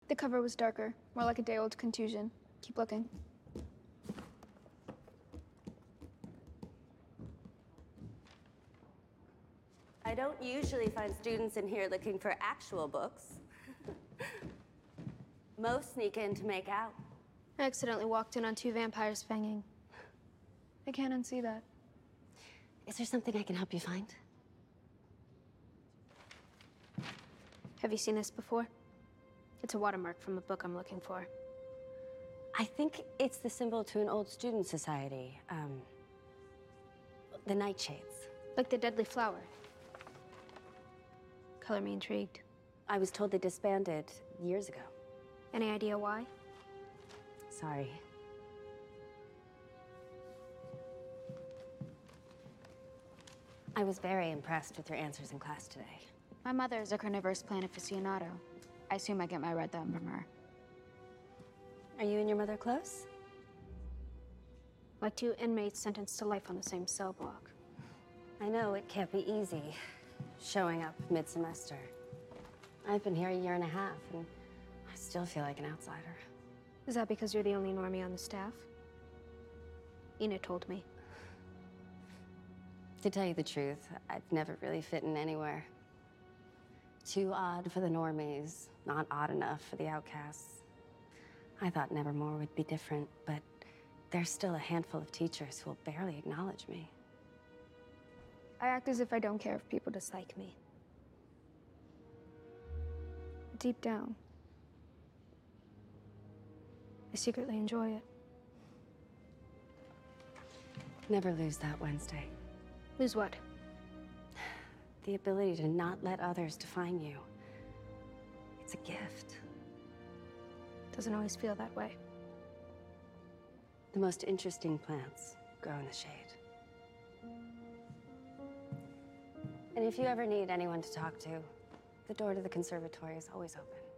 The cover was darker, more like a day-old contusion. Keep looking. I don't usually find students in here looking for actual books. Most sneak in to make out. I accidentally walked in on 2 vampires banging. I can't unsee that. Is there something I can help you find? Have you seen this before? It's a watermark from a book I'm looking for. I think it's the symbol to an old student society. The nightshades. Like the deadly flower. Color me intrigued. I was told they disbanded years ago. Any idea why? Sorry. I was very impressed with your answers in class today. My mother is a carnivorous plant aficionado. I assume I get my red thumb from her. Are you and your mother close? Like 2 inmates sentenced to life on the same cell block. I know it can't be easy showing up mid-semester. I've been here a year and a half, and I still feel like an outsider. Is that because you're the only normie on the staff? Ina told me. To tell you the truth, I've never really fit in anywhere. Too odd for the normies, not odd enough for the outcasts. I thought Nevermore would be different, but there's still a handful of teachers who will barely acknowledge me. I act as if I don't care if people dislike me. Deep down, I secretly enjoy it. Never lose that Wednesday. Lose what? The ability to not let others define you. It's a gift. Doesn't always feel that way. The most interesting plants grow in the shade. And if you ever need anyone to talk to, the door to the conservatory is always open.